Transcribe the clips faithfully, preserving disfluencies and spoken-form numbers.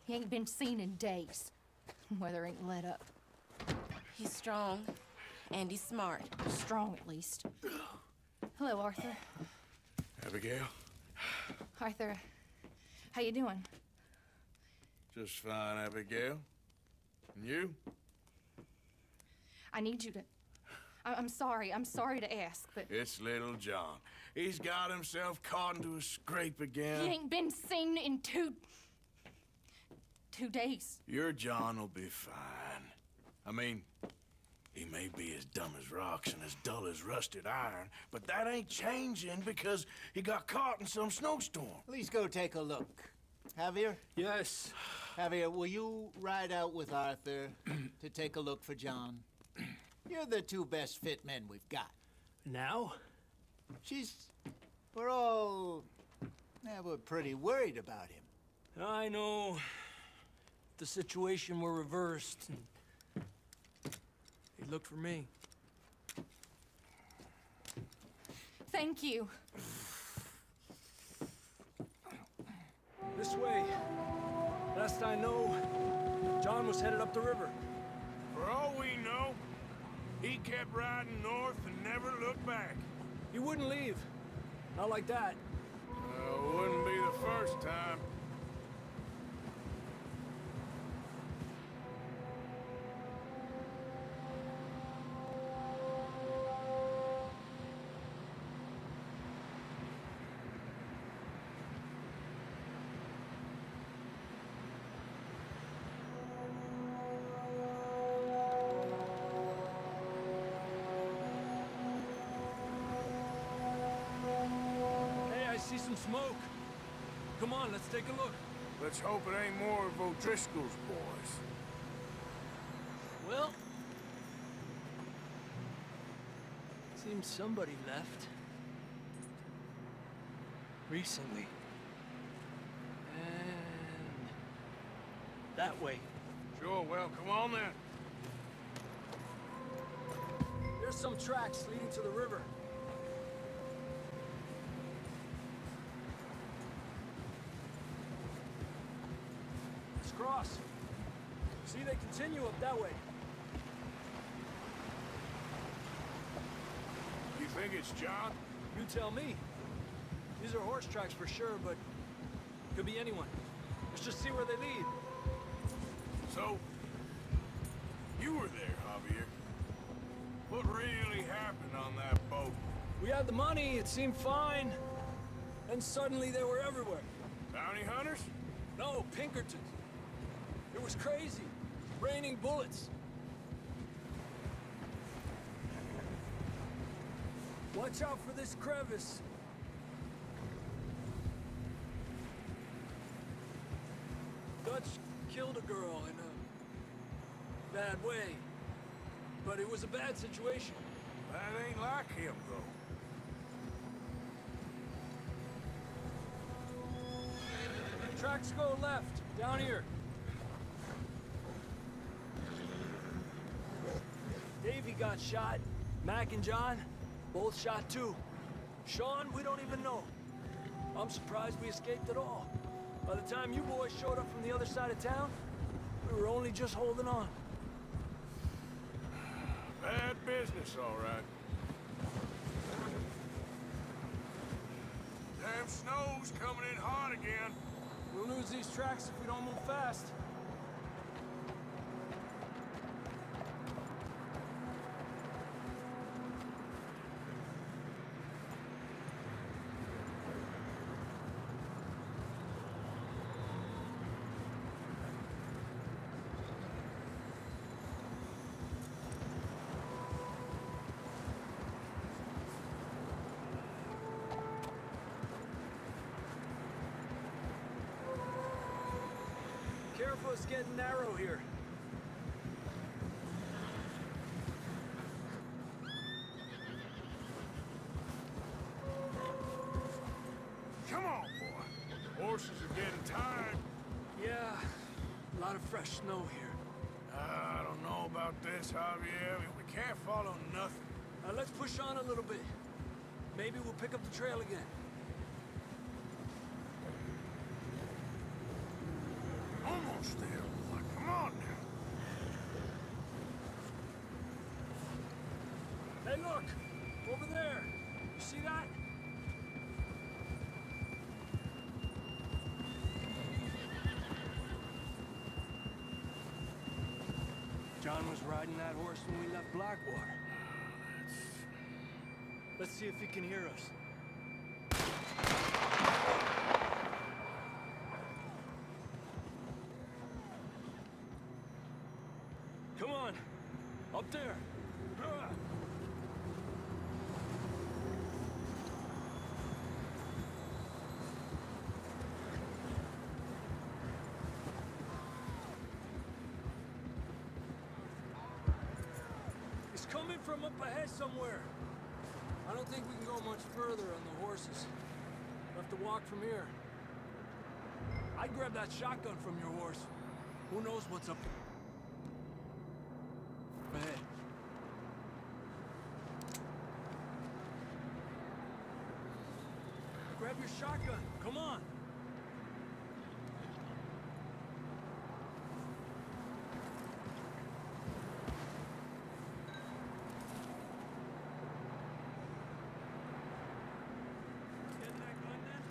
He ain't been seen in days. Weather ain't let up. He's strong, and he's smart. Strong, at least. Hello, Arthur. Abigail? Arthur, how you doing? Just fine, Abigail. And you? I need you to... I I'm sorry. I'm sorry to ask, but... It's little John. He's got himself caught into a scrape again. He ain't been seen in two... two days. Your John will be fine. I mean, he may be as dumb as rocks and as dull as rusted iron, but that ain't changing because he got caught in some snowstorm. Please go take a look. Javier? Yes. Javier, will you ride out with Arthur to take a look for John? You're the two best fit men we've got. Now? She's... We're all... Yeah, we're pretty worried about him. I know. The situation were reversed, and he looked for me. Thank you. This way. Last I know, John was headed up the river. For all we know, he kept riding north and never looked back. He wouldn't leave. Not like that. Uh, wouldn't be the first time. See some smoke. Come on, let's take a look. Let's hope it ain't more of O'Driscoll's boys. Well... seems somebody left. Recently. And... that way. Sure, well, come on then. There's some tracks leading to the river. Cross. See, they continue up that way. You think it's John? You tell me. These are horse tracks for sure, but could be anyone. Let's just see where they lead. So, you were there, Javier. What really happened on that boat? We had the money, it seemed fine. Then suddenly they were everywhere. Bounty hunters? No, Pinkertons. It was crazy. Raining bullets. Watch out for this crevice. Dutch killed a girl in a bad way. But it was a bad situation. That ain't like him, though. Tracks go left, down here. Davey got shot. Mac and John, both shot too. Sean, we don't even know. I'm surprised we escaped at all. By the time you boys showed up from the other side of town, we were only just holding on. Bad business, all right. Damn snow's coming in hot again. We'll lose these tracks if we don't move fast. Careful, it's getting narrow here. Come on, boy. Horses are getting tired. Yeah, a lot of fresh snow here. Uh, I don't know about this, Javier. I mean, we can't follow nothing. Now let's push on a little bit. Maybe we'll pick up the trail again. Almost. Still, boy. Come on now. Hey, look! Over there! You see that? John was riding that horse when we left Blackwater. Let's see if he can hear us. Come on! Up there! Ah. He's coming from up ahead somewhere. I don't think we can go much further on the horses. We'll have to walk from here. I'd grab that shotgun from your horse. Who knows what's up ahead. Grab your shotgun. Come on. Getting that gun then?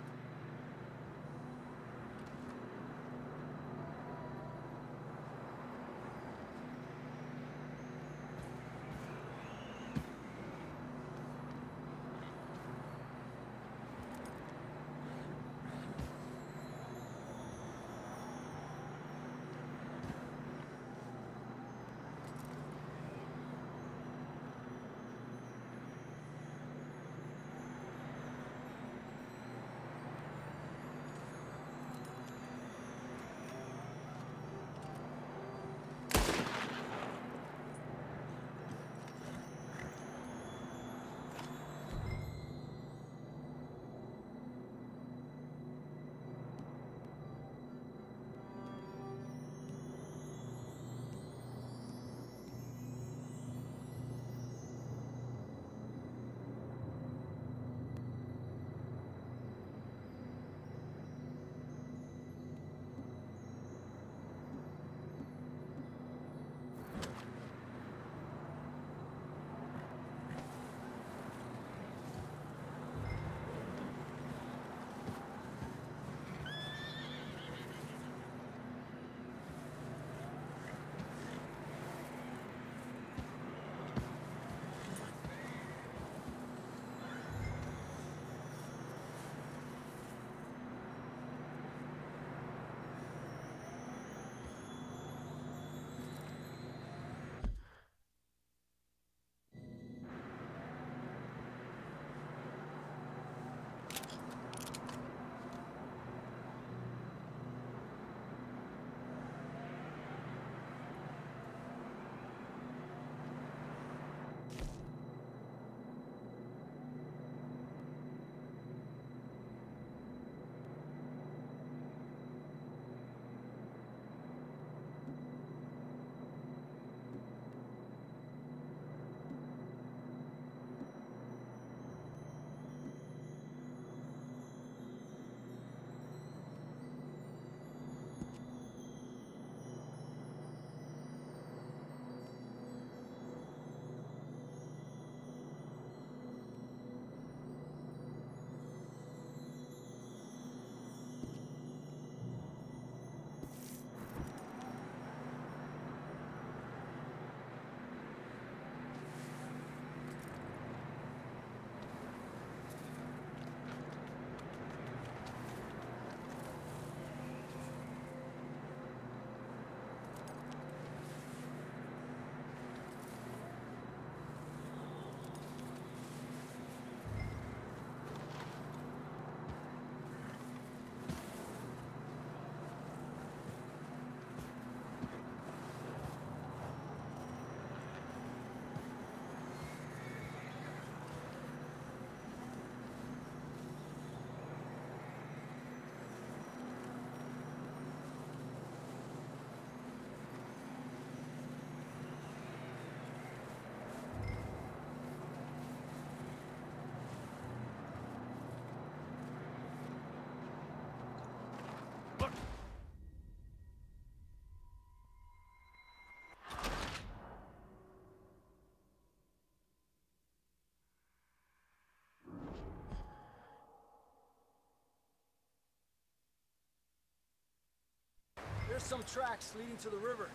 There's some tracks leading to the river.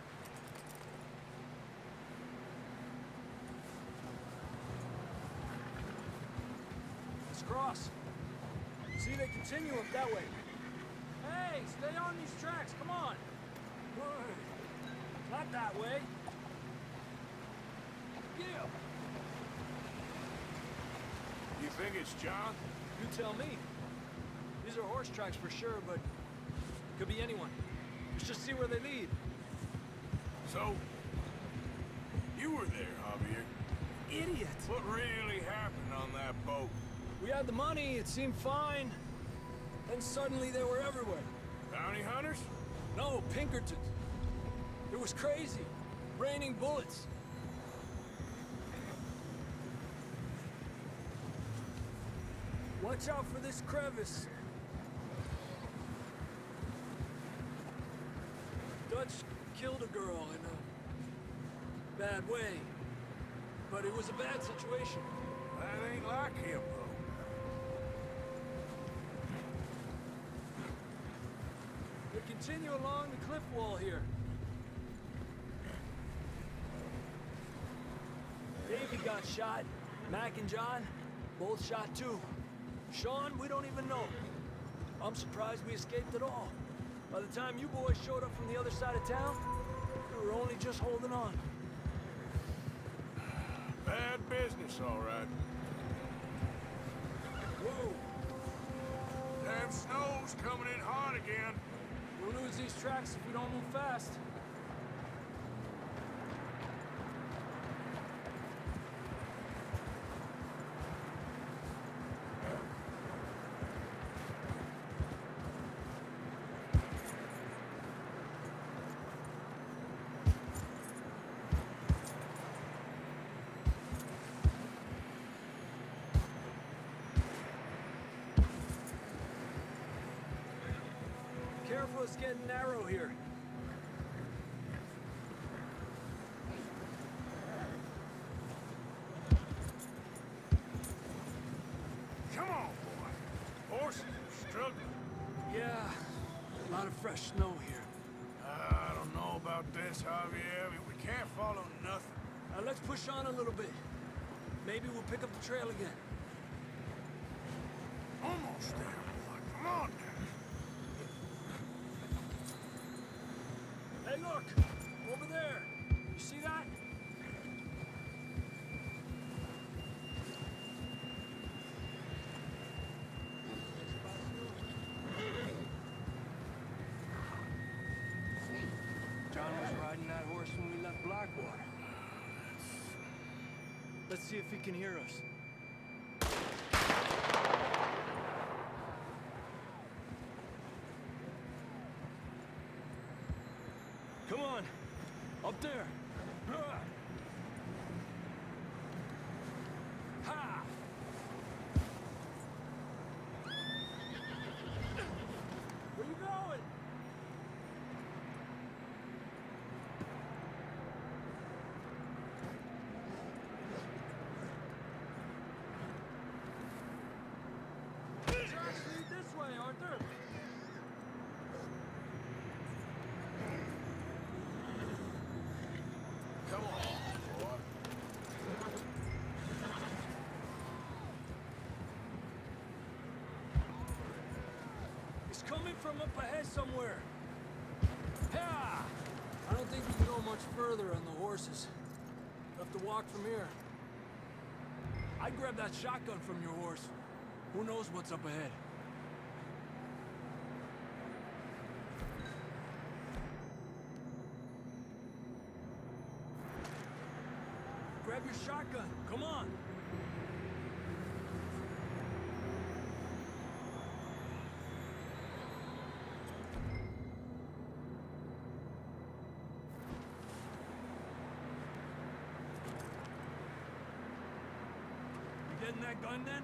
Let's cross. See, they continue up that way. Hey, stay on these tracks, come on. Whoa. Not that way. Yeah. You think it's John? You tell me. These are horse tracks for sure, but could be anyone. Let's just see where they lead. So, you were there, Javier. Idiot! What really happened on that boat? We had the money, it seemed fine. Then suddenly they were everywhere. Bounty hunters? No, Pinkertons. It was crazy. Raining bullets. Watch out for this crevice. Dutch killed a girl in a bad way. But it was a bad situation. That ain't like him, bro. We continue along the cliff wall here. Davey got shot. Mac and John, both shot too. Sean, we don't even know. I'm surprised we escaped at all. By the time you boys showed up from the other side of town, we were only just holding on. Bad business, all right. Whoa! Damn snow's coming in hard again. We'll lose these tracks if we don't move fast. Careful, it's getting narrow here. Come on, boy. Horses are struggling. Yeah, a lot of fresh snow here. I don't know about this, Javier. We can't follow nothing. Now let's push on a little bit. Maybe we'll pick up the trail again. Almost there, boy. Come on now. Hey, look! Over there! You see that? John was riding that horse when we left Blackwater. Let's see if he can hear us. Come on! Up there! Ha! Where you going? Tracks lead this way, Arthur! Come on, boy. It's coming from up ahead somewhere. Yeah! I don't think we can go much further on the horses. We'll have to walk from here. I'd grab that shotgun from your horse. Who knows what's up ahead? Grab your shotgun. Come on. You getting that gun then?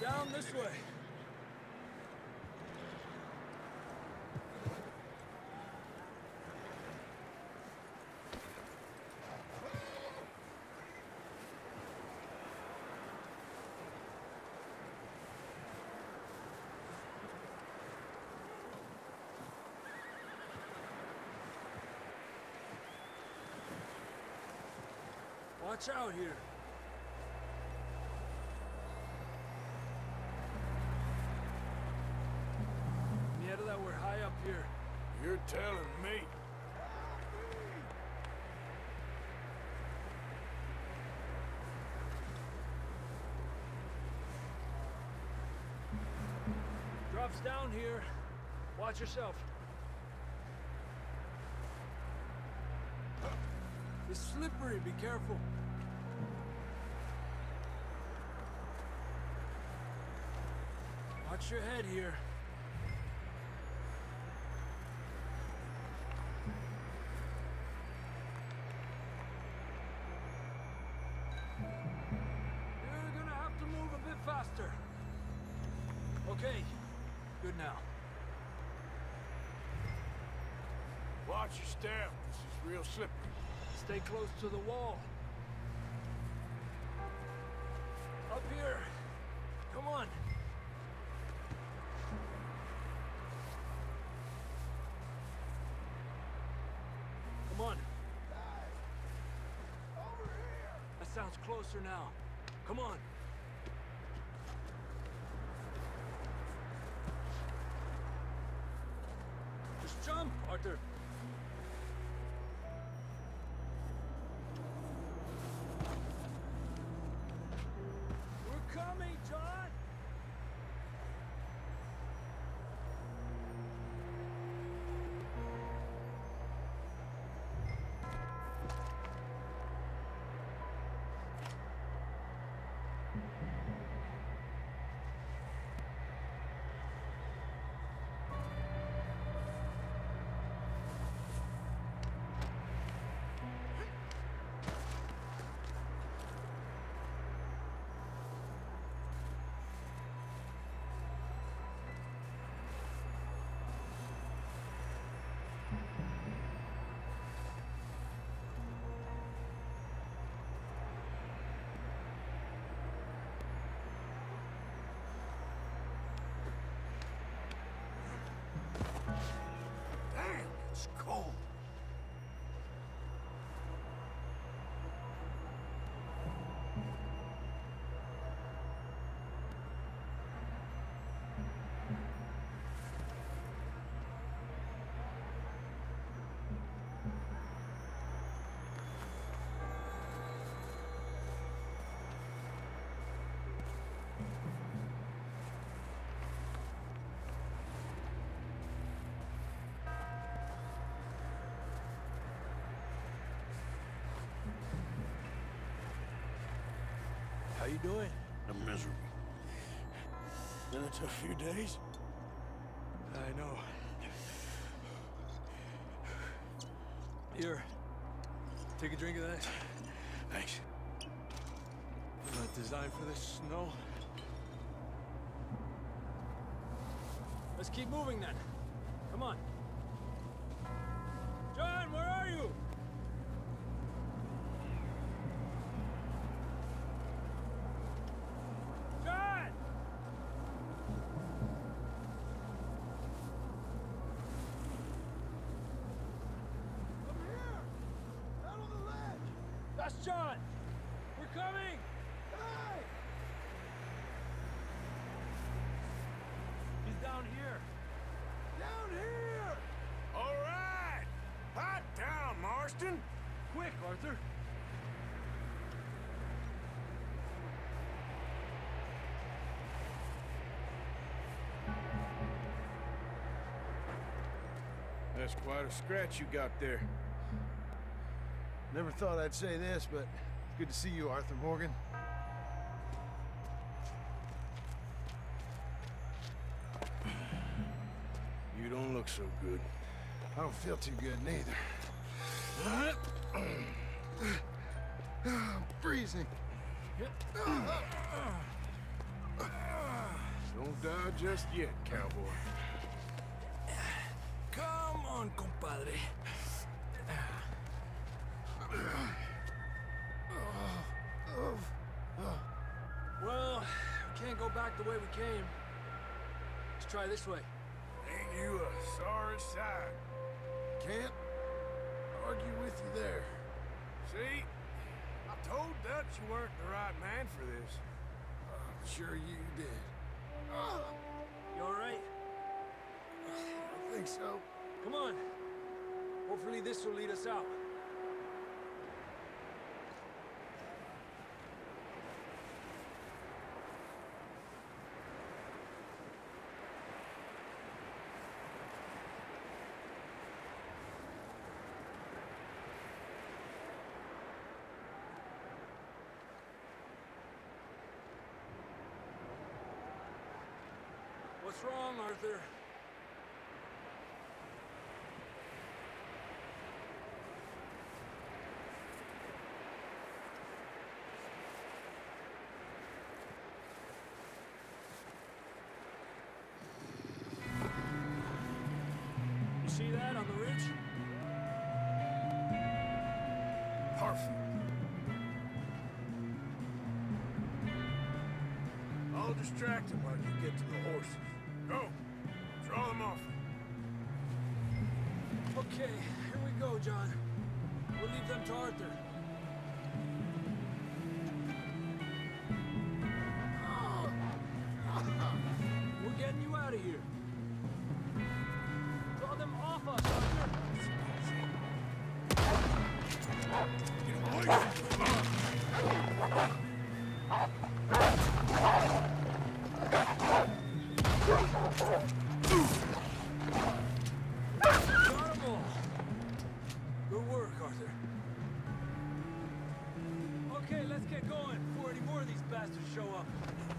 down this way. Watch out here. Mierda, we're high up here. You're telling me. Drops down here. Watch yourself. It's slippery, be careful. Watch your head here. You're gonna have to move a bit faster. Okay, good now. Watch your step. This is real slippery. Stay close to the wall. Up here. Come on. Come on. That sounds closer now. Come on. Just jump, Arthur. We're coming, John! Damn, it's cold. How you doing? I'm miserable. Been a tough few days. I know. Here. Take a drink of that. Thanks. Not designed for this snow. Let's keep moving then. Come on. John, where are you? John! Over here! Out on the ledge! That's John! We're coming! Hey! He's down here. Down here! All right! Hot down, Marston! Quick, Arthur! That's quite a scratch you got there. Never thought I'd say this, but it's good to see you, Arthur Morgan. You don't look so good. I don't feel too good neither. I'm freezing. Don't die just yet, cowboy. Come on, compadre. Well, we can't go back the way we came. Let's try this way. Ain't you a sorry sight? Can't argue with you there. See? I told Dutch you weren't the right man for this. I'm sure you did. You all right? I think so. Come on. Hopefully this will lead us out. What's wrong, Arthur? You see that on the ridge? Perfect. I'll distract him while you get to the horses. Go. Draw them off. Okay, here we go, John. We'll leave them to Arthur. We're getting you out of here. Draw them off us, Arthur. Get away from the Got 'em all. Good work, Arthur. Okay, let's get going before any more of these bastards show up.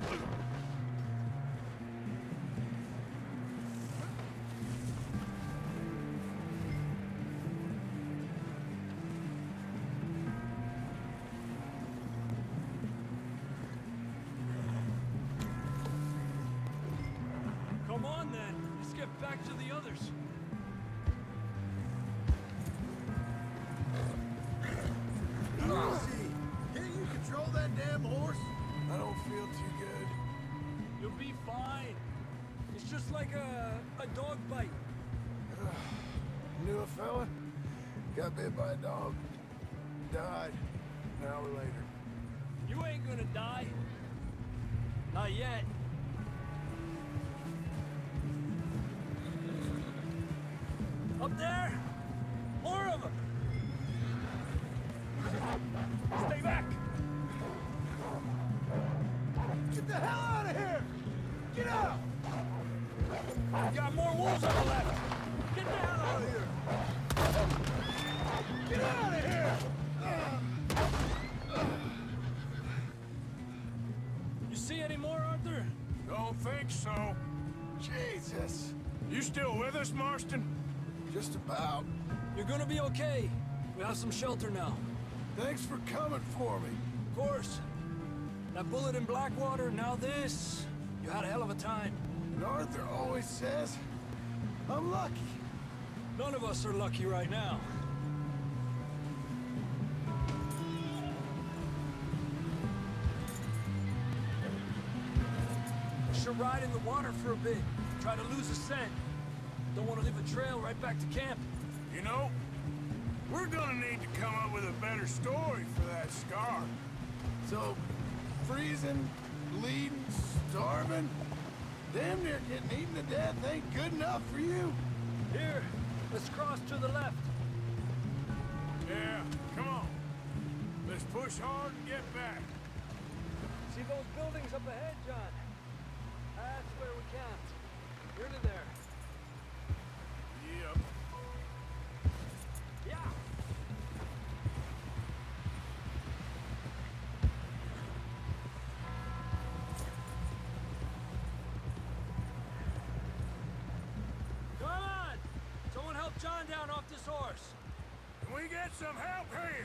Come on, then. Let's get back to the others. Easy. Can't you control that damn horse? I don't feel too good. You'll be fine. It's just like a, a dog bite. Knew a fella? Got bit by a dog. Died an hour later. You ain't gonna die. Not yet. Up there! More of them! Stay back! Get the hell out of here! Get out! We got more wolves on the left! Get the hell out of here! Get out of here! You see any more, Arthur? Don't think so. Jesus! You still with us, Marston? Just about. You're gonna be okay. We have some shelter now. Thanks for coming for me. Of course. That bullet in Blackwater, now this. You had a hell of a time. And Arthur always says, I'm lucky. None of us are lucky right now. Should ride in the water for a bit. Try to lose a scent. Don't want to leave a trail right back to camp. You know, we're gonna need to come up with a better story for that scar. So, freezing, bleeding, starving, damn near getting eaten to death ain't good enough for you. Here, let's cross to the left. Yeah, come on. Let's push hard and get back. See those buildings up ahead, John? That's where we camped. Nearly there. Yep. Yeah. Come on! Someone help John down off this horse. Can we get some help here?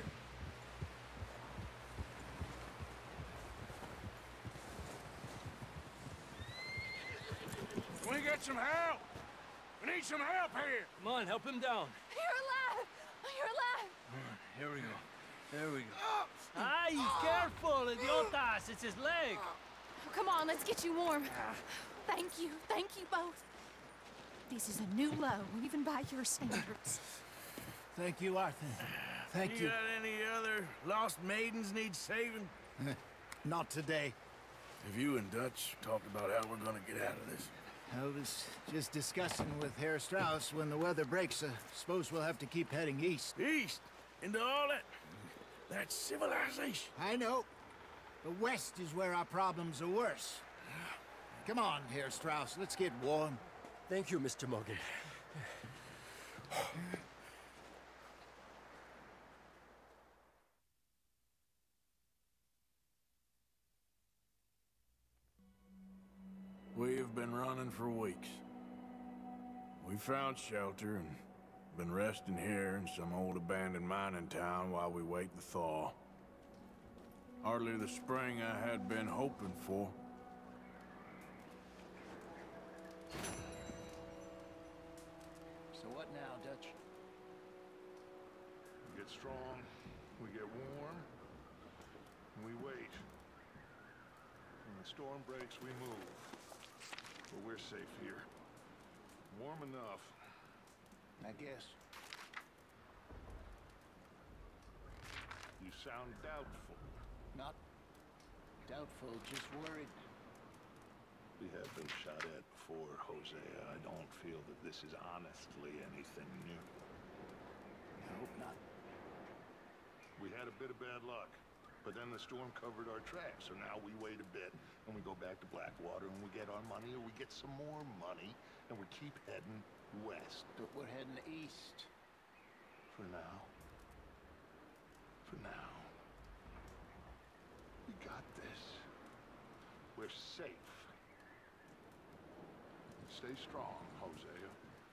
We get some help! We need some help here! Come on, help him down. You're alive! You're alive! Here we go. There we go. Ay, careful, idiotas! It's his leg. Come on, let's get you warm. Thank you. Thank you both. This is a new low, even by your standards. Thank you, Arthur. Thank You you. got any other lost maidens need saving? Not today. Have you and Dutch talked about how we're gonna get out of this? I was just discussing with Herr Strauss when the weather breaks. I suppose we'll have to keep heading east. East? Into all that... that civilization? I know. The west is where our problems are worse. Come on, Herr Strauss. Let's get warm. Thank you, Mister Morgan. We have been running for weeks. We found shelter and been resting here in some old abandoned mining town while we wait the thaw. Hardly the spring I had been hoping for. So what now, Dutch? We get strong, we get warm, and we wait. When the storm breaks, we move. But we're safe here. Warm enough. I guess. You sound doubtful. Not doubtful, just worried. We have been shot at before, Hosea. I don't feel that this is honestly anything new. I hope not. We had a bit of bad luck, but then the storm covered our tracks, so now we wait a bit, and we go back to Blackwater, and we get our money, or we get some more money, and we keep heading west. But we're heading east. For now. For now. We got this. We're safe. Stay strong, Hosea.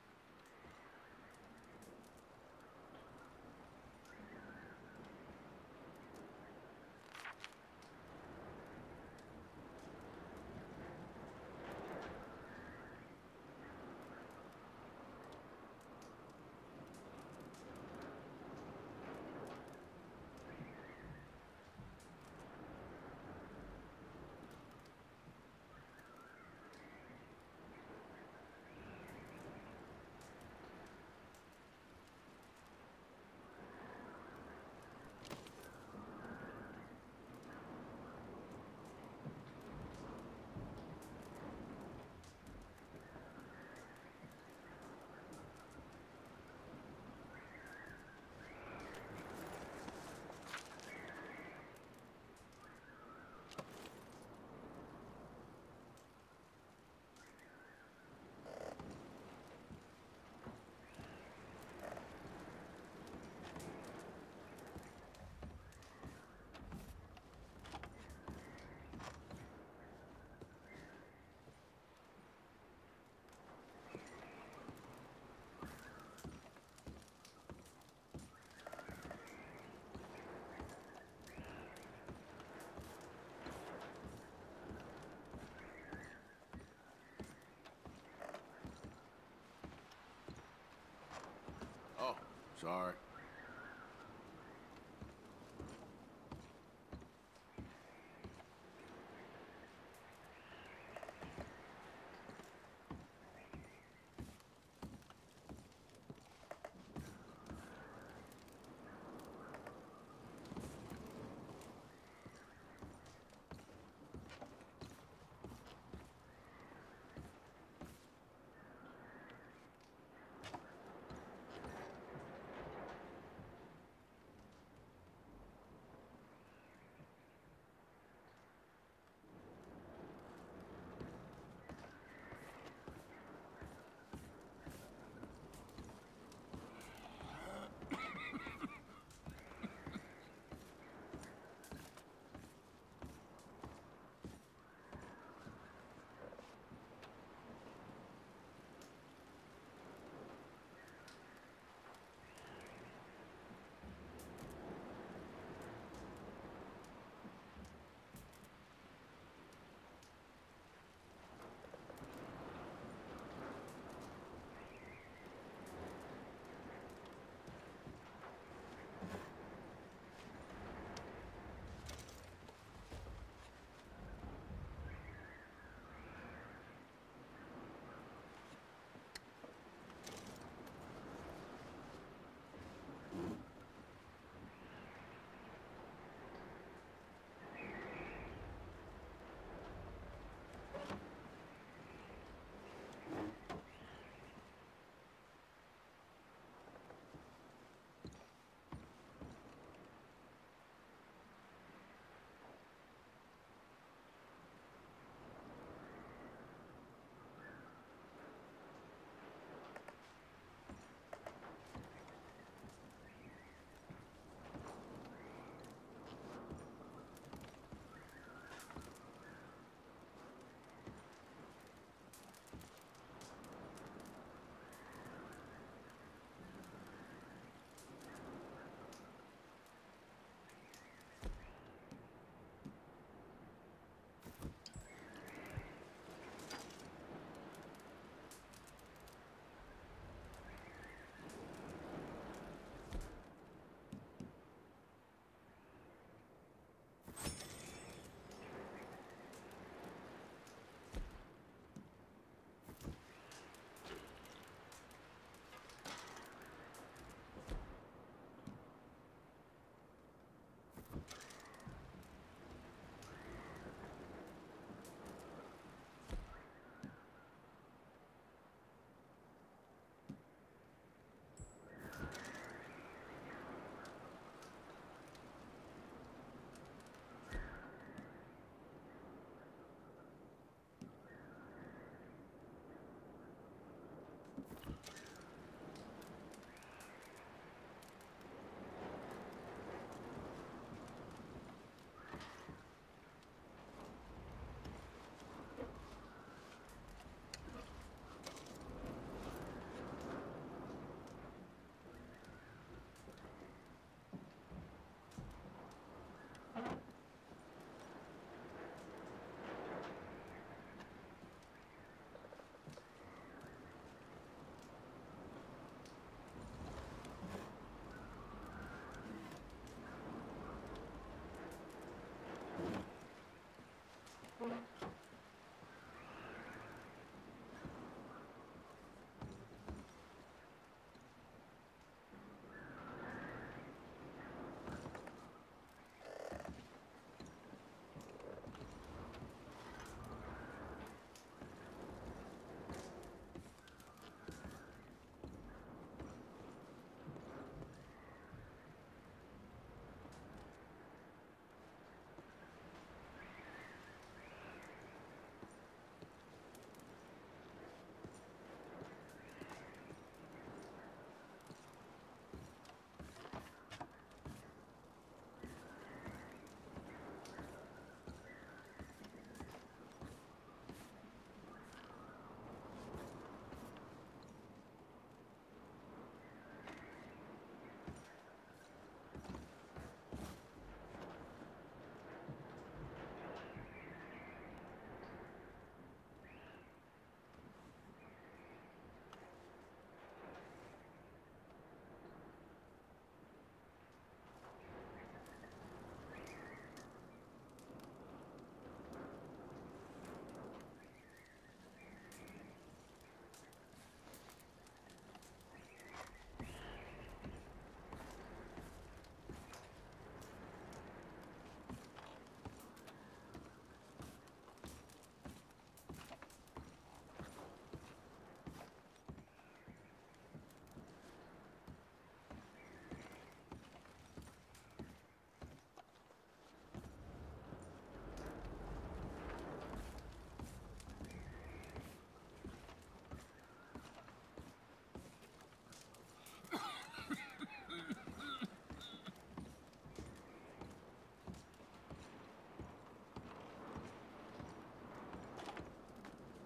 Oh, sorry.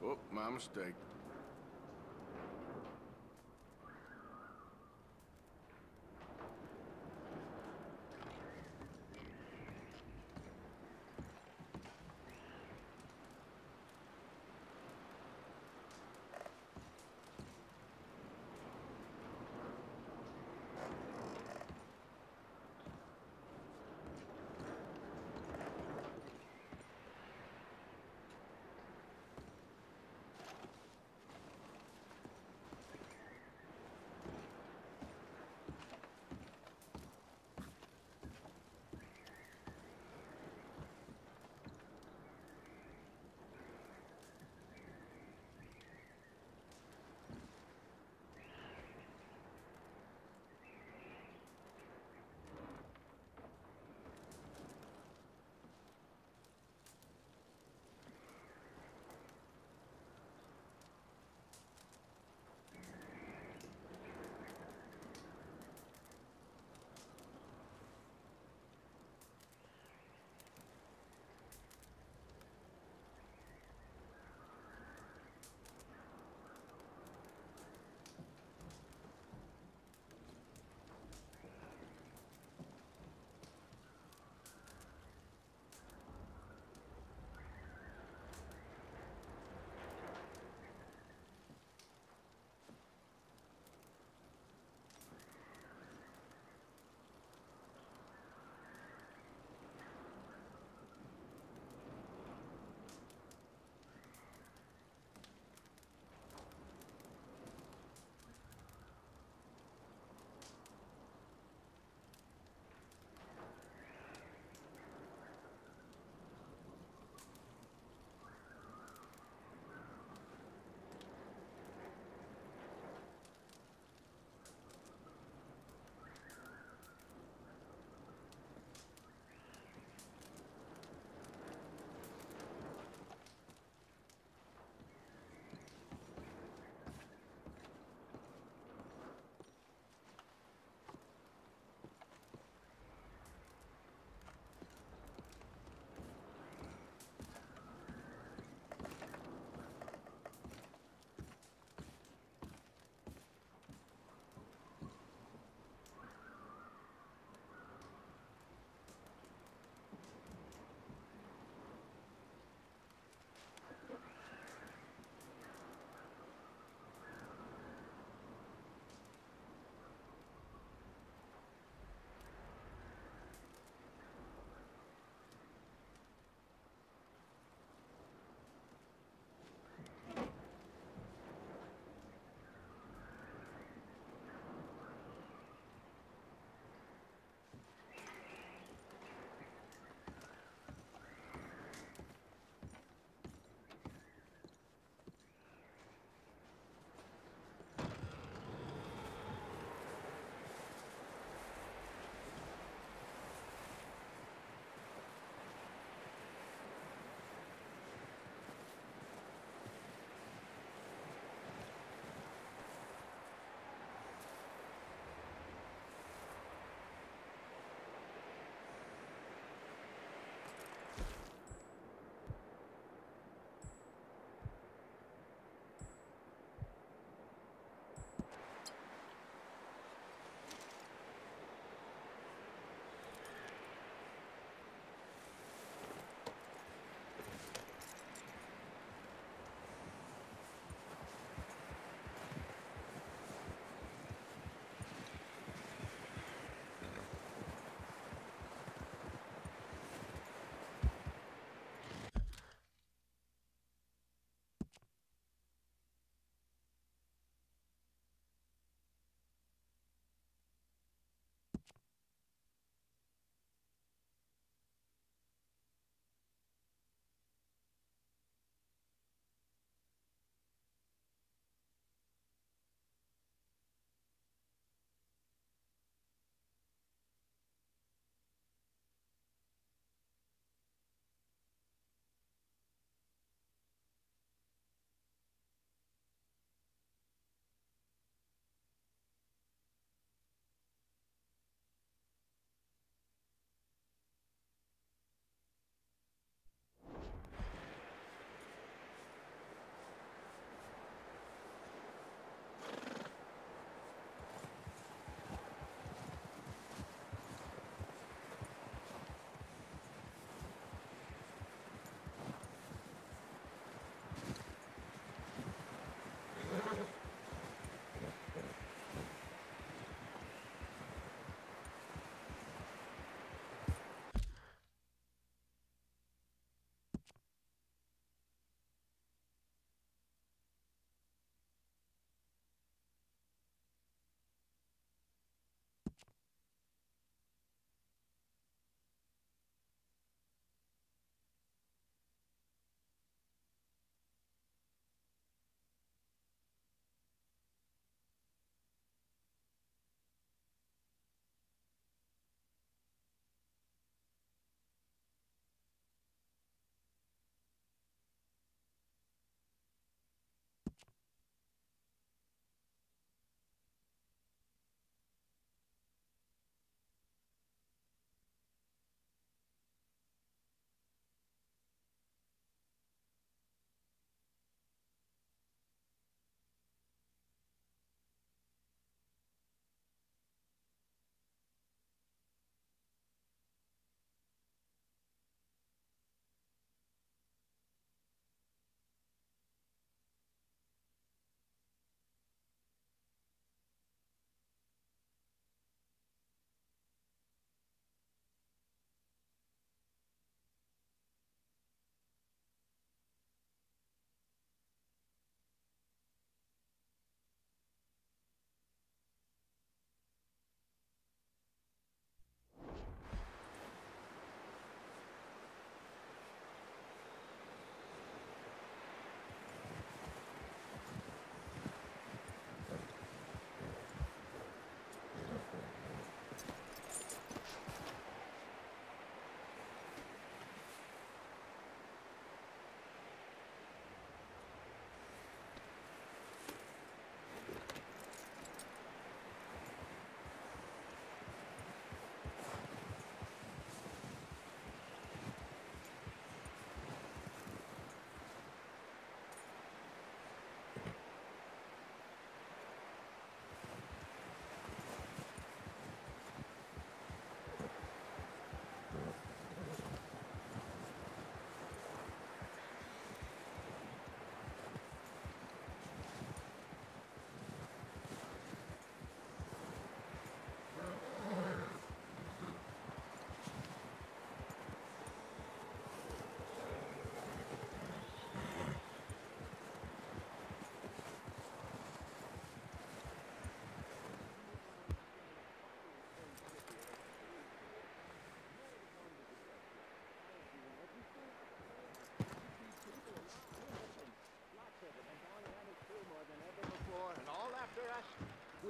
Oh, my mistake.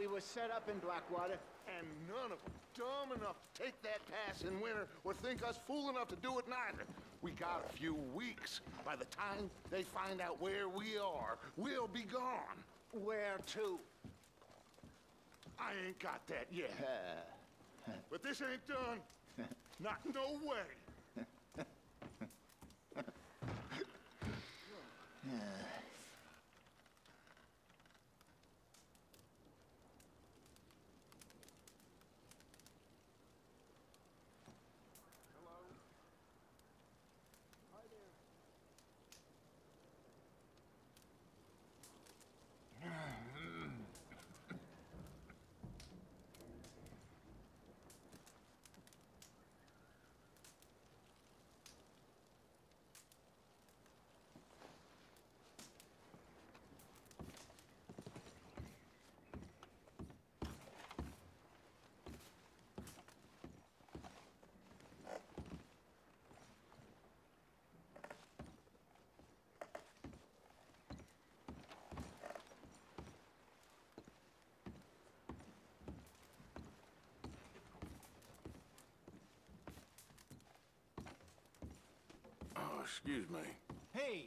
we were set up in Blackwater. And none of them dumb enough to take that pass in winter or think us fool enough to do it neither. We got a few weeks. By the time they find out where we are, we'll be gone. Where to? I ain't got that yet. But this ain't done. Not no way. Oh, excuse me. Hey,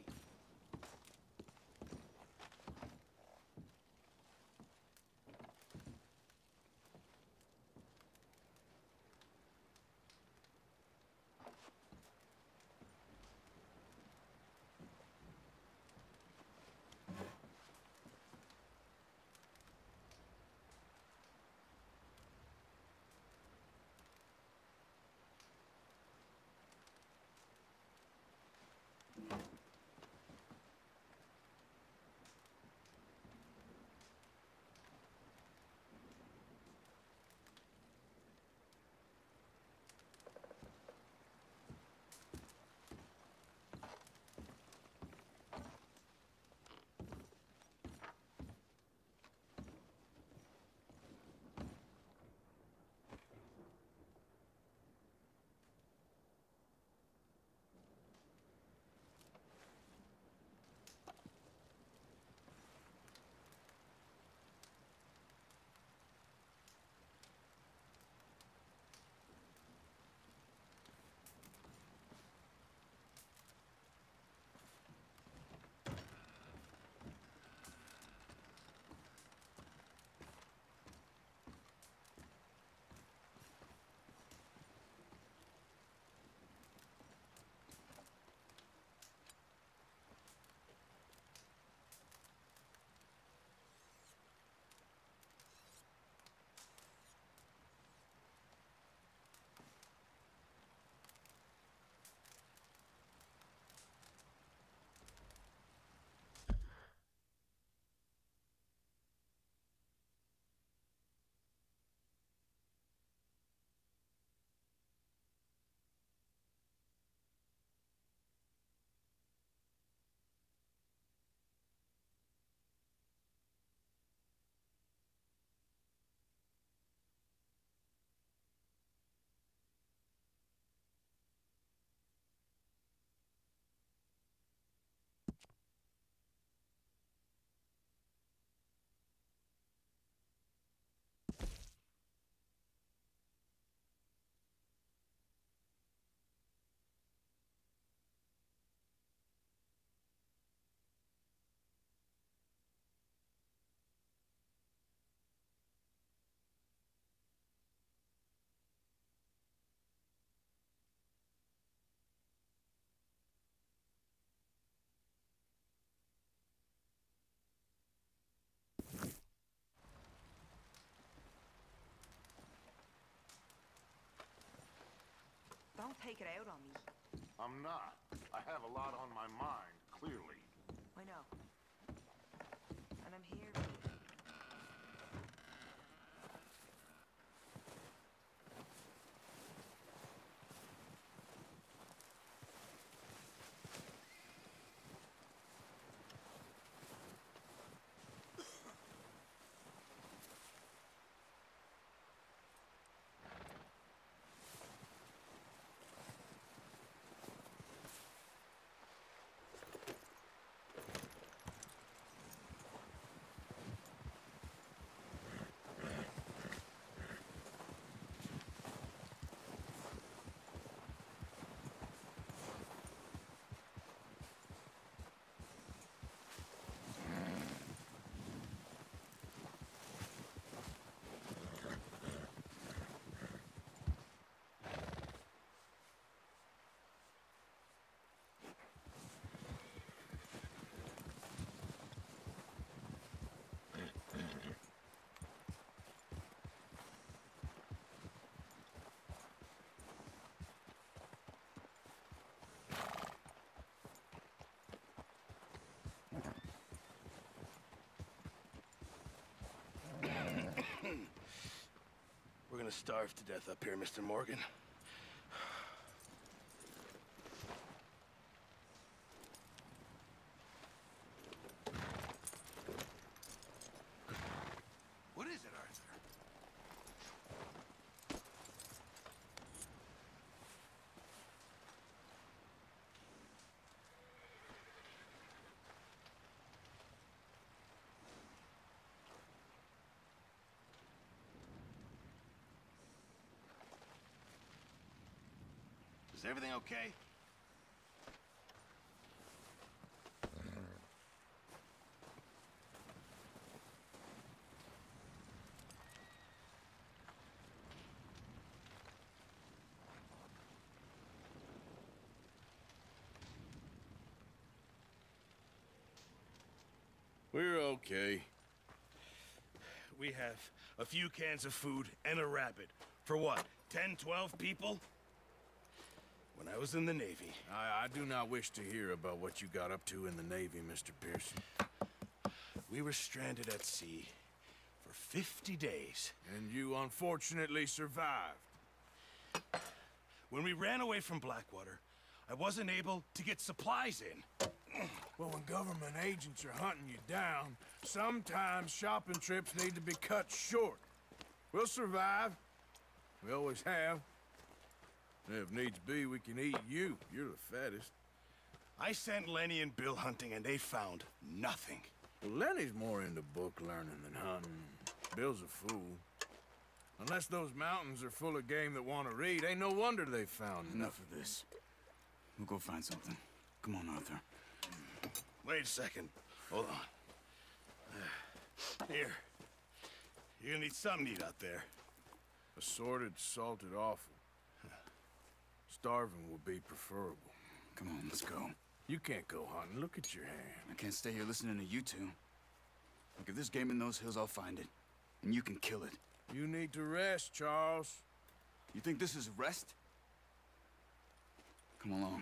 Don't take it out on me. I'm not. I have a lot on my mind, clearly. I know. And I'm here for you. gonna starve to death up here, Mister Morgan. What is it, Arthur? Is everything okay? We're okay. We have a few cans of food and a rabbit. For what, ten, twelve people? When I was in the Navy... I, I do not wish to hear about what you got up to in the Navy, Mister Pearson. We were stranded at sea for fifty days. And you unfortunately survived. When we ran away from Blackwater, I wasn't able to get supplies in. Well, when government agents are hunting you down, sometimes shopping trips need to be cut short. We'll survive. We always have. And if needs be, we can eat you. You're the fattest. I sent Lenny and Bill hunting, and they found nothing. Well, Lenny's more into book learning than hunting. Bill's a fool. Unless those mountains are full of game that want to read, ain't no wonder they found Enough of this. We'll go find something. Come on, Arthur. Wait a second. Hold on. Here. You're gonna need something to eat out there. Assorted, salted offal. Starving will be preferable. Come on, let's go. You can't go hunting. Look at your hand. I can't stay here listening to you two. Look, if there's game in those hills, I'll find it. And you can kill it. You need to rest, Charles. You think this is rest? Come along.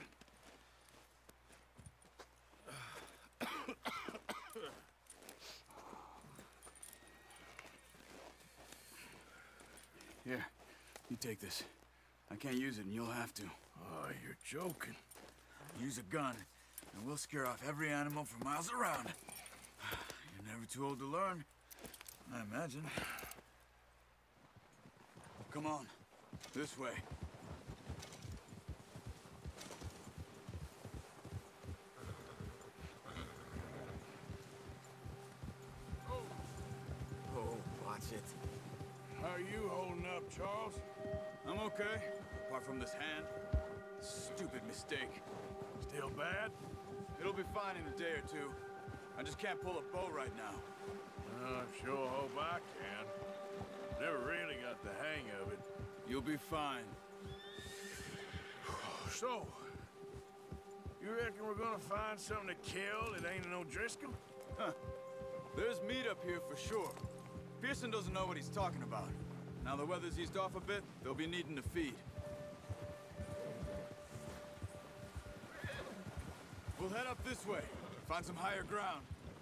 Here, you take this. I can't use it, and you'll have to. Oh, you're joking. Use a gun, and we'll scare off every animal for miles around. You're never too old to learn, I imagine. Come on, this way. Oh, watch it. How are you holding up, Charles? I'm okay, apart from this hand. Stupid mistake. Still bad? It'll be fine in a day or two. I just can't pull a bow right now. Uh, I sure hope I can. Never really got the hang of it. You'll be fine. So, you reckon we're gonna find something to kill that ain't an O'Driscoll? Huh. There's meat up here for sure. Pearson doesn't know what he's talking about. Now the weather's eased off a bit, they'll be needing to feed. We'll head up this way, find some higher ground.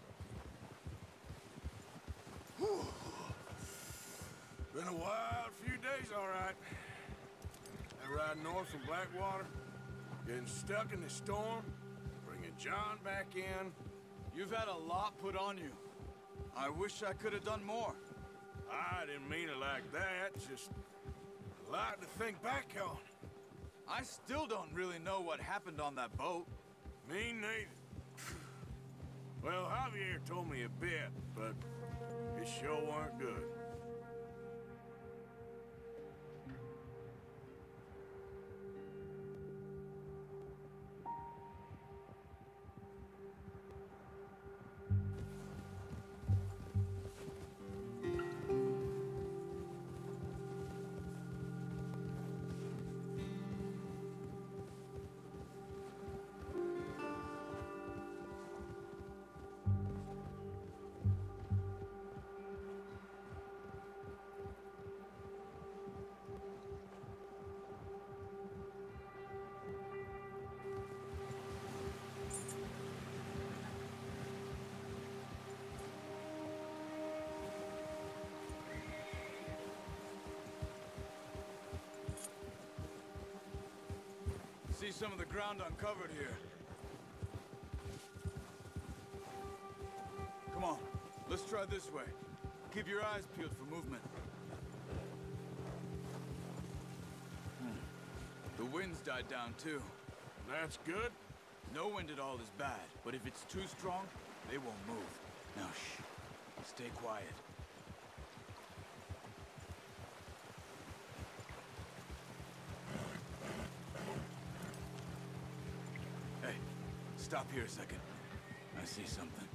Whew. Been a wild few days, all right. That ride north from Blackwater, getting stuck in the storm, bringing John back in. You've had a lot put on you. I wish I could have done more. I didn't mean it like that, just a lot to think back on. I still don't really know what happened on that boat. Me neither. Well, Javier told me a bit, but it sure weren't good. see some of the ground uncovered here. Come on, let's try this way. Keep your eyes peeled for movement. Hmm. The wind's died down too. That's good. No wind at all is bad, but if it's too strong, they won't move. Now shh, stay quiet. Hey, stop here a second. I see something.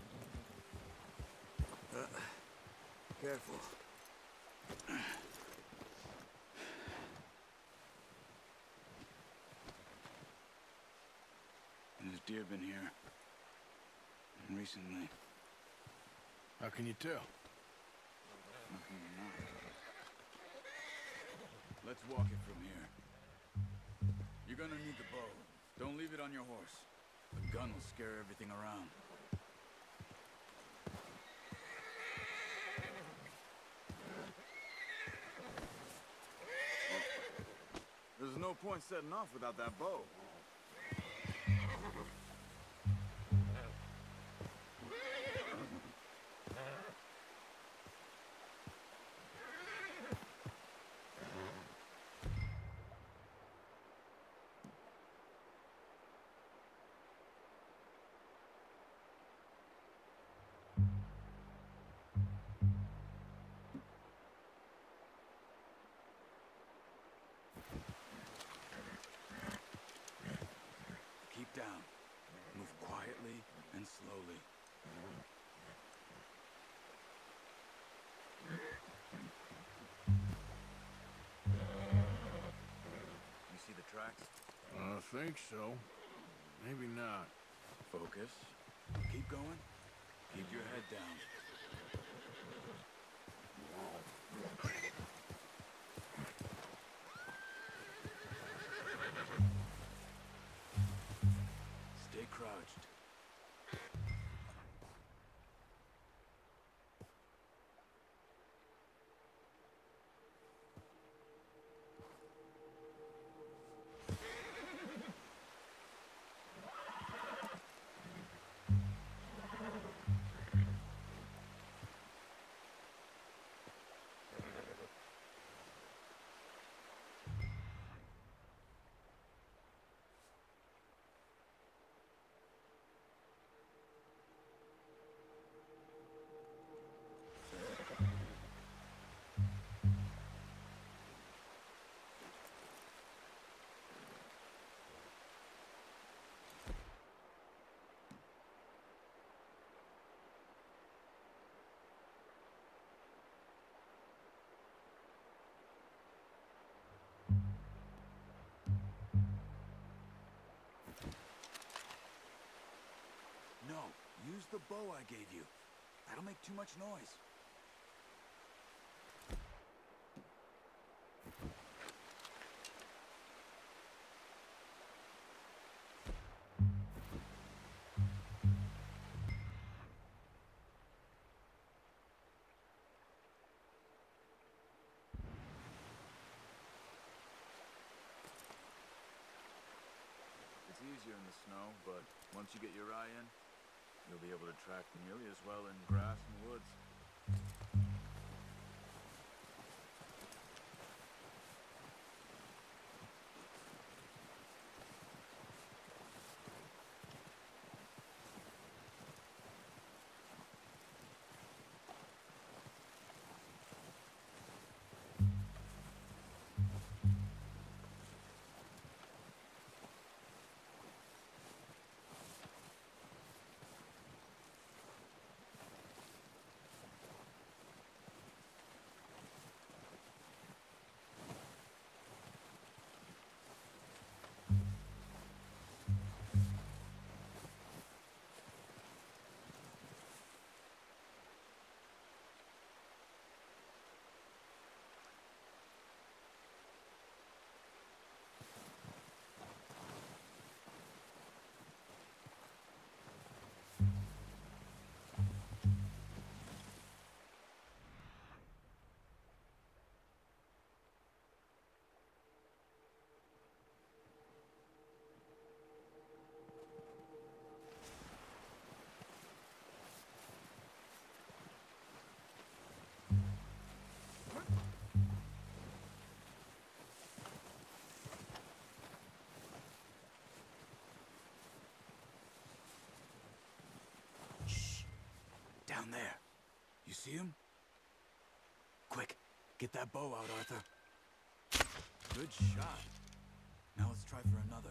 Uh, careful. There's deer been here. Recently. How can you tell? Let's walk it from here. You're gonna need the bow. Don't leave it on your horse. The gun will scare everything around. There's no point setting off without that bow. Keep down. Move quietly and slowly. You see the tracks? I think so. Maybe not. Focus. Keep going. Keep your head down. Stay crouched. No, use the bow I gave you. That'll make too much noise. It's easier in the snow, but once you get your eye in, you'll be able to track nearly as well in grass and woods. You see him? Quick, get that bow out, Arthur. Good shot. Now let's try for another.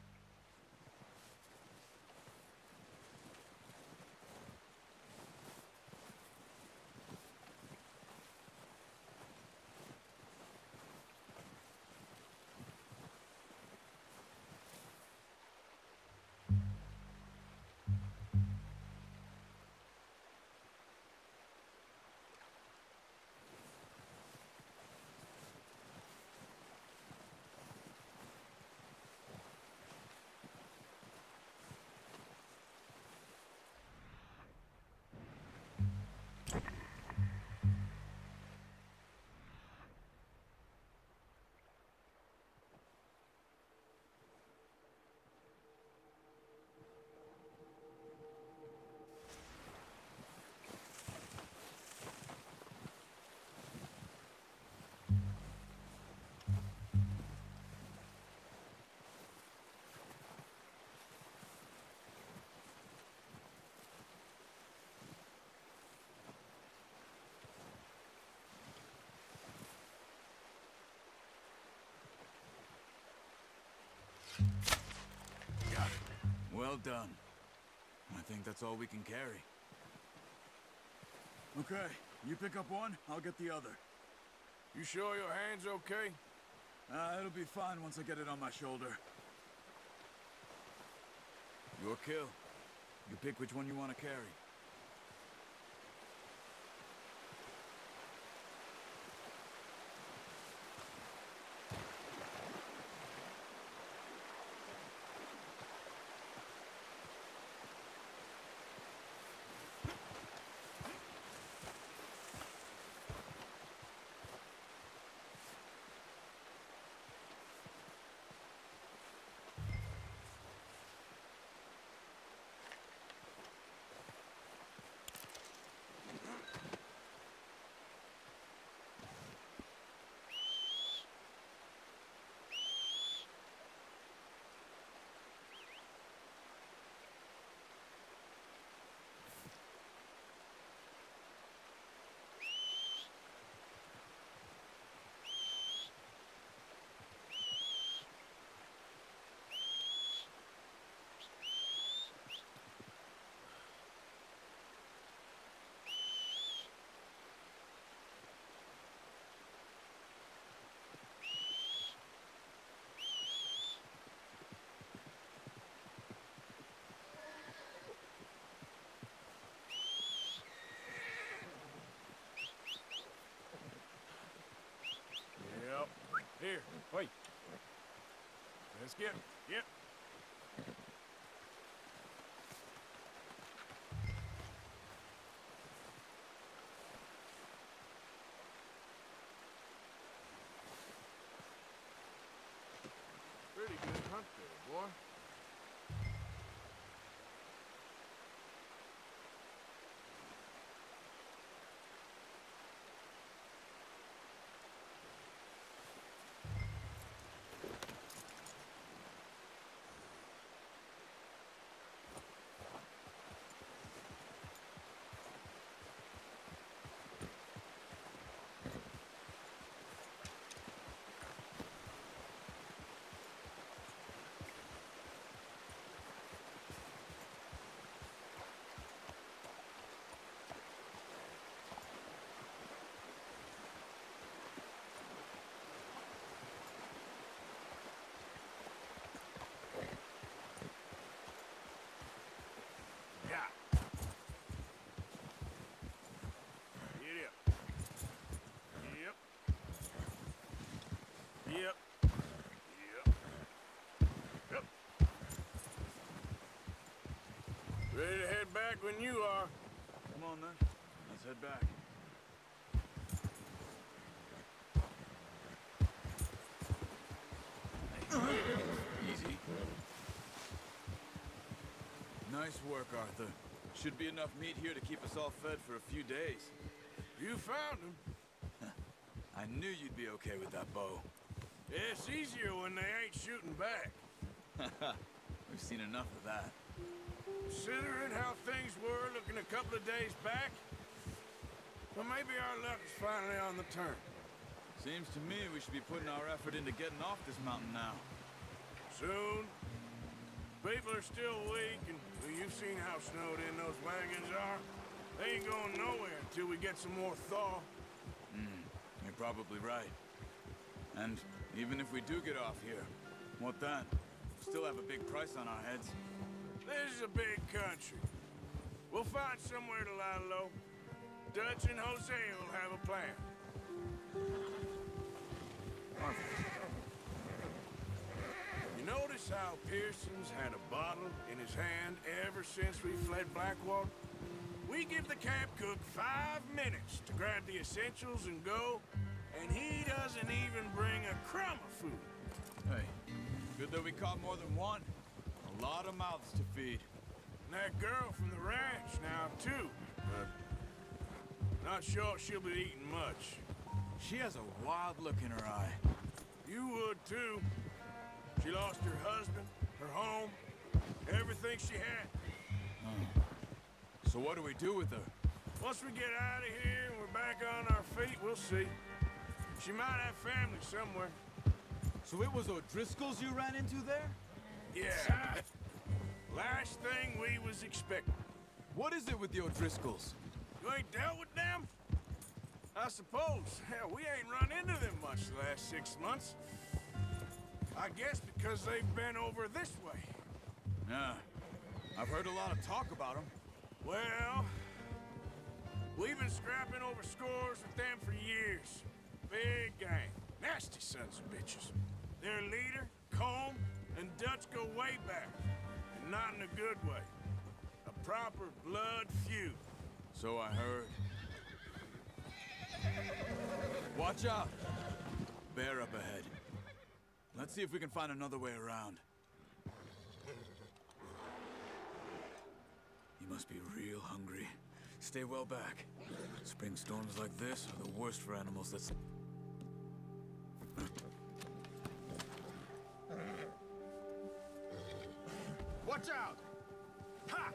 Got it. Well done. I think that's all we can carry. Okay, you pick up one, I'll get the other. You sure your hand's okay? Uh, it'll be fine once I get it on my shoulder. Your kill. You pick which one you want to carry. Here, wait. Let's get him. Yep. Pretty good hunt there, boy. Yep. Yep. Yep. Ready to head back when you are. Come on, then. Let's head back. Easy. Nice work, Arthur. Should be enough meat here to keep us all fed for a few days. You found him. I knew you'd be okay with that bow. Yeah, it's easier when they ain't shooting back. We've seen enough of that. Considering how things were looking a couple of days back, Well, maybe our luck is finally on the turn. Seems to me we should be putting our effort into getting off this mountain now. Soon. People are still weak, and well, you've seen how snowed in those wagons are. They ain't going nowhere until we get some more thaw. Hmm, you're probably right. And even if we do get off here, what then? We still have a big price on our heads. This is a big country. We'll find somewhere to lie low. Dutch and Jose will have a plan. You notice how Pearson's had a bottle in his hand ever since we fled Blackwater? We give the camp cook five minutes to grab the essentials and go, and he doesn't even bring a crumb of food. Hey, good that we caught more than one. A lot of mouths to feed. And that girl from the ranch now, too. But not sure she'll be eating much. She has a wild look in her eye. You would, too. She lost her husband, her home, everything she had. Oh. So what do we do with her? Once we get out of here and we're back on our feet, we'll see. She might have family somewhere. So it was O'Driscolls you ran into there? Yeah. Last thing we was expecting. What is it with the O'Driscolls? You ain't dealt with them? I suppose. Hell, we ain't run into them much the last six months. I guess because they've been over this way. Yeah. I've heard a lot of talk about them. Well, we've been scrapping over scores with them for years. Big gang. Nasty sons of bitches. Their leader, Colm, and Dutch go way back. And not in a good way. A proper blood feud. So I heard. Watch out! Bear up ahead. Let's see if we can find another way around. You must be real hungry. Stay well back. Spring storms like this are the worst for animals that's... Watch out! Ha!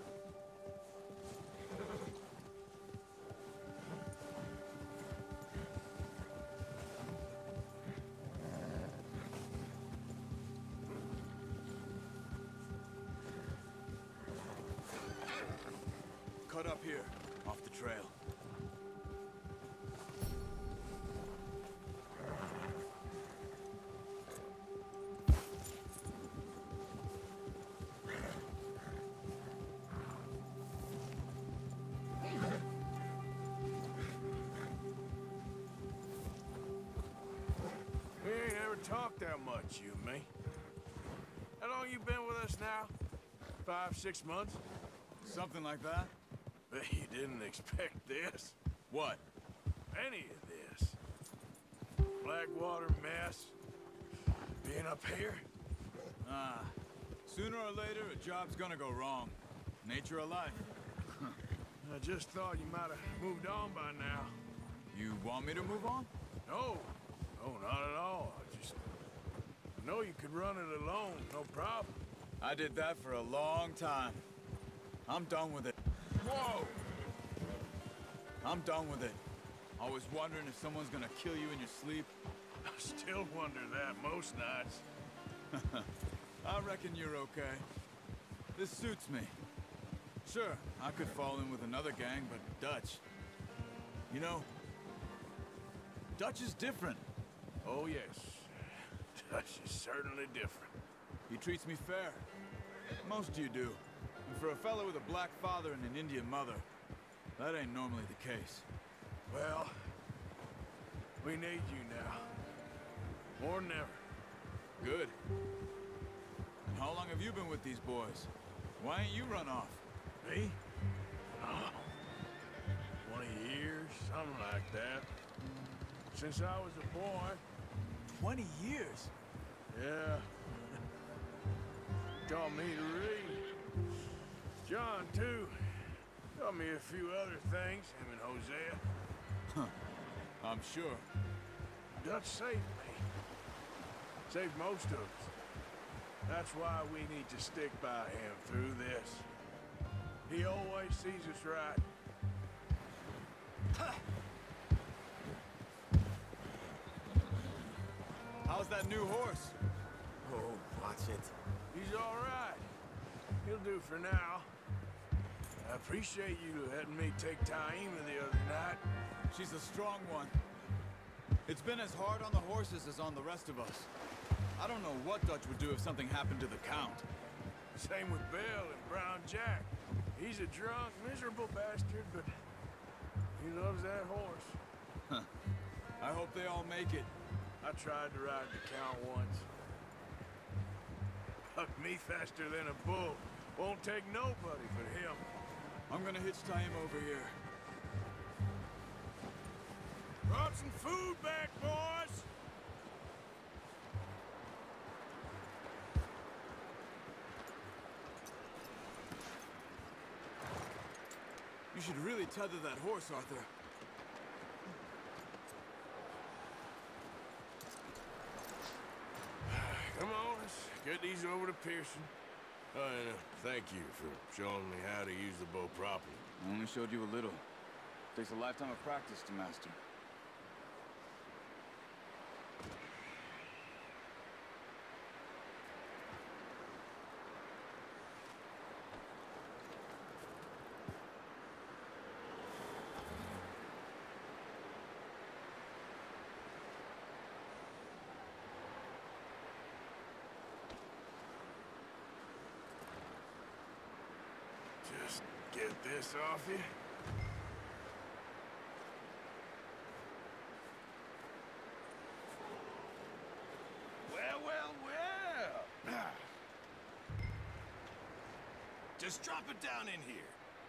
Cut up here, off the trail. We ain't ever talked that much, you and me. How long you been with us now? Five, six months? Something like that? Bet you didn't expect this. What? Any of this. Blackwater mess. Being up here. Ah. Sooner or later, a job's gonna go wrong. Nature of life. I just thought you might have moved on by now. You want me to move on? No. No, not at all. I just... I know you could run it alone, no problem. I did that for a long time. I'm done with it. Whoa! I'm done with it. Always wondering if someone's gonna kill you in your sleep. I still wonder that most nights. I reckon you're okay. This suits me. Sure, I could fall in with another gang, but Dutch... You know, Dutch is different. Oh, yes. Dutch is certainly different. He treats me fair. Most you do. And for a fellow with a black father and an Indian mother, that ain't normally the case. Well, we need you now. More than ever. Good. And how long have you been with these boys? Why ain't you run off? Me? Oh, twenty years, something like that. Since I was a boy. Twenty years? Yeah. Taught me to read. John, too. Taught me a few other things, him and Hosea. Huh. I'm sure. Dutch saved me. Saved most of us. That's why we need to stick by him through this. He always sees us right. How's that new horse? Oh, watch it. He's all right. He'll do for now. I appreciate you letting me take Taima the other night. She's a strong one. It's been as hard on the horses as on the rest of us. I don't know what Dutch would do if something happened to the Count. Same with Bill and Brown Jack. He's a drunk, miserable bastard, but he loves that horse. Huh. I hope they all make it. I tried to ride the Count once. Bucked me faster than a bull. Won't take nobody but him. I'm gonna hitch Taima over here. Brought some food back, boys! You should really tether that horse, Arthur. Come on, let's get these over to Pearson. Oh, and uh, thank you for showing me how to use the bow properly. I only showed you a little. Takes a lifetime of practice to master. Just get this off you. Well, well, well. Just drop it down in here.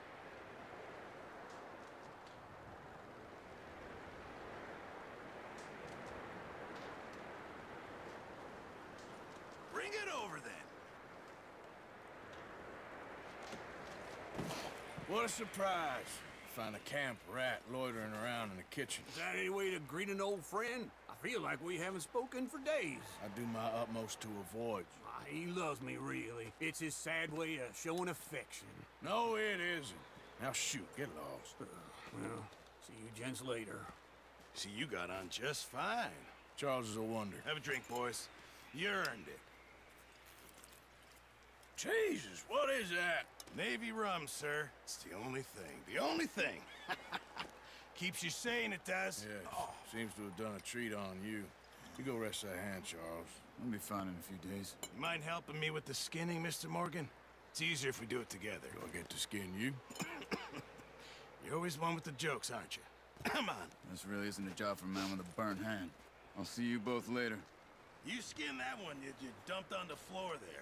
Bring it over then. What a surprise. Find a camp rat loitering around in the kitchen. Is that any way to greet an old friend? I feel like we haven't spoken for days. I do my utmost to avoid you. Ah, he loves me, really. It's his sad way of showing affection. No, it isn't. Now shoot, get lost. Uh, well, see you gents later. See, you got on just fine. Charles is a wonder. Have a drink, boys. You earned it. Jesus, what is that? Navy rum, sir. It's the only thing. The only thing. Keeps you sane, it does. Yes, Oh. seems to have done a treat on you. You go rest that hand, Charles. I'll be fine in a few days. You mind helping me with the skinning, Mister Morgan? It's easier if we do it together. Do I get to skin you? You're always one with the jokes, aren't you? Come on. This really isn't a job for a man with a burnt hand. I'll see you both later. You skinned that one you, you dumped on the floor there.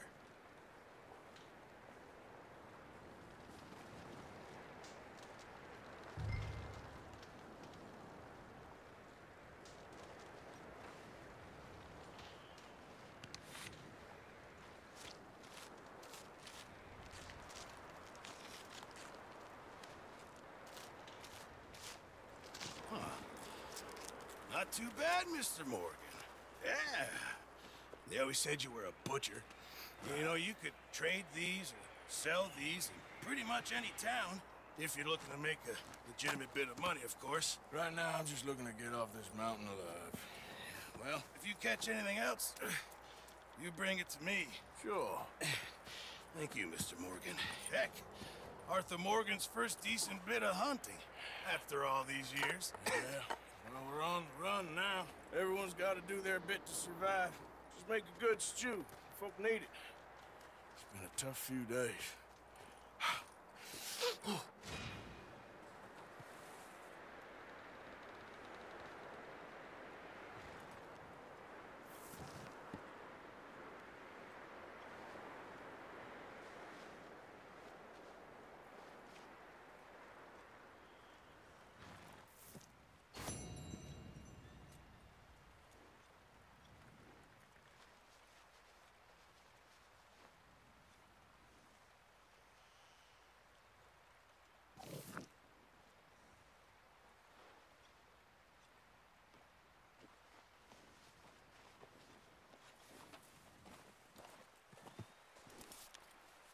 Not too bad, Mister Morgan. Yeah. They always said you were a butcher. You know, you could trade these or sell these in pretty much any town, if you're looking to make a legitimate bit of money, of course. Right now, I'm just looking to get off this mountain alive. Well, if you catch anything else, you bring it to me. Sure. Thank you, Mister Morgan. Heck, Arthur Morgan's first decent bit of hunting after all these years. Yeah. Well, we're on the run now. Everyone's got to do their bit to survive. Just make a good stew. Folk need it. It's been a tough few days.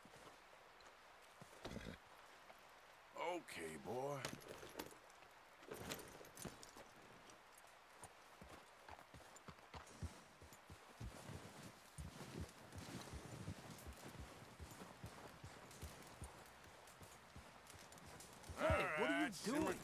Okay, boy. not doing? Down.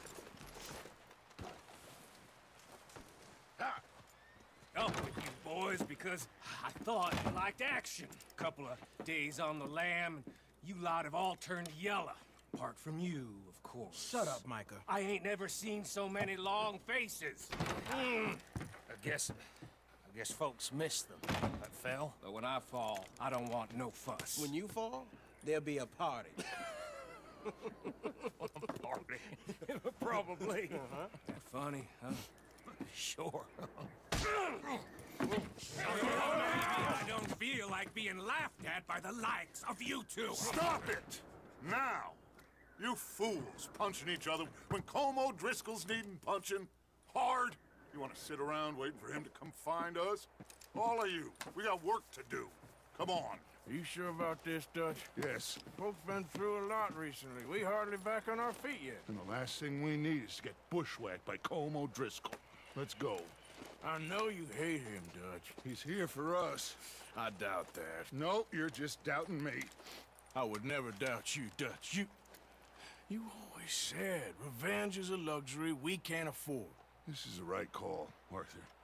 Ah. Up with you boys because I thought you liked action. Couple of days on the lam, and you lot have all turned yellow. Apart from you, of course. Shut up, Micah. I ain't never seen so many long faces. Mm. I guess, I guess folks miss them. That fell. But when I fall, I don't want no fuss. When you fall, there'll be a party. Party. Probably. Uh-huh. Funny, huh? Sure. I don't feel like being laughed at by the likes of you two. Stop it! Now! You fools punching each other when Colm O'Driscoll's needing punching. Hard! You want to sit around waiting for him to come find us? All of you, we got work to do. Come on. Are you sure about this, Dutch? Yes. Folks been through a lot recently. We hardly back on our feet yet. And the last thing we need is to get bushwhacked by Colm O'Driscoll. Let's go. I know you hate him, Dutch. He's here for us. I doubt that. No, you're just doubting me. I would never doubt you, Dutch. You... You always said revenge is a luxury we can't afford. This is the right call, Arthur.